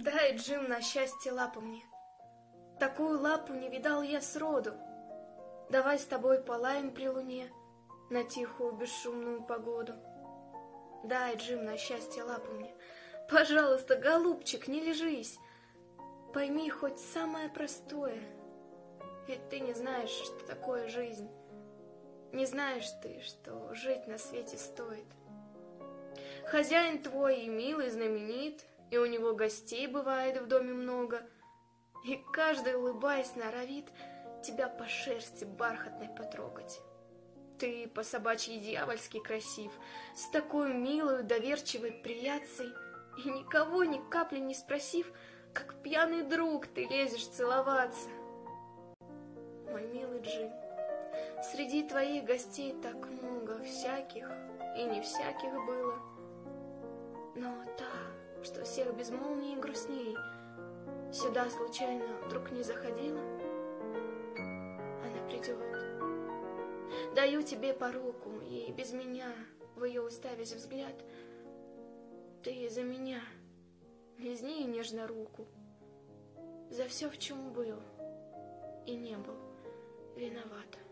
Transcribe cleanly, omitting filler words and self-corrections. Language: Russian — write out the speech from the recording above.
Дай, Джим, на счастье лапу мне. Такую лапу не видал я сроду. Давай с тобой полаем при луне на тихую бесшумную погоду. Дай, Джим, на счастье лапу мне. Пожалуйста, голубчик, не лежись. Пойми хоть самое простое. Ведь ты не знаешь, что такое жизнь. Не знаешь ты, что жить на свете стоит. Хозяин твой и милый, знаменит, и у него гостей бывает в доме много, и каждый, улыбаясь, норовит тебя по шерсти бархатной потрогать. Ты по собачьи дьявольски красив, с такой милой, доверчивой прияцей, и никого ни капли не спросив, как пьяный друг ты лезешь целоваться. Мой милый Джим, среди твоих гостей так много всяких и не всяких было, но та, что всех безмолвнее и грустней, сюда случайно вдруг не заходила? Она придет. Даю тебе поруку, и без меня, в ее уставясь взгляд, ты за меня лизни нежно руку, за все, в чем был и не был виноват.